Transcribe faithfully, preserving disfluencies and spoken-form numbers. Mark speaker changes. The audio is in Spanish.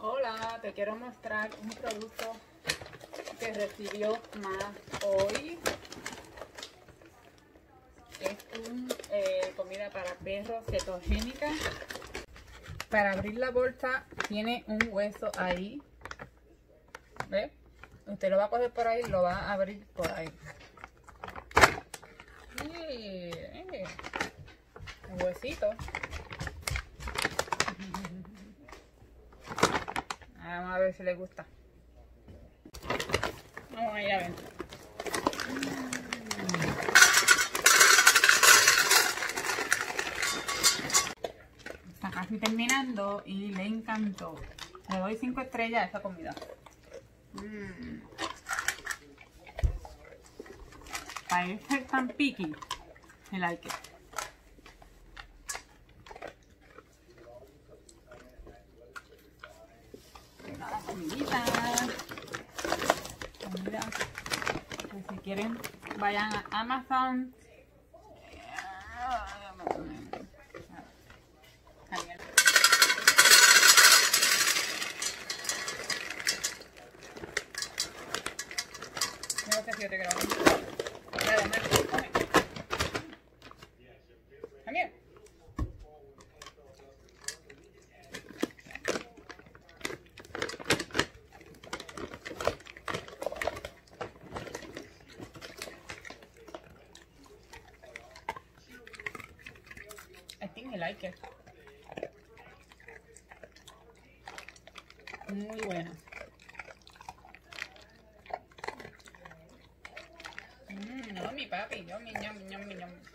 Speaker 1: Hola, te quiero mostrar un producto que recibió más hoy. Es una eh, comida para perros ketogénica. Para abrir la bolsa tiene un hueso ahí. ¿Ve? Usted lo va a coger por ahí y lo va a abrir por ahí. Sí, eh, un huesito. Vamos a ver si le gusta. Vamos a ir a ver. Está casi terminando y le encantó. Le doy cinco estrellas a esta comida. Mm. Para ser tan picky, me like it. La comidita. Comida. Pues si quieren, vayan a Amazon. No sé si yo te grabo. Dale, Marco, come. Come. I think I like it. Muy buena. Mmm, no, mi papi, yummy, yummy, yummy, yummy.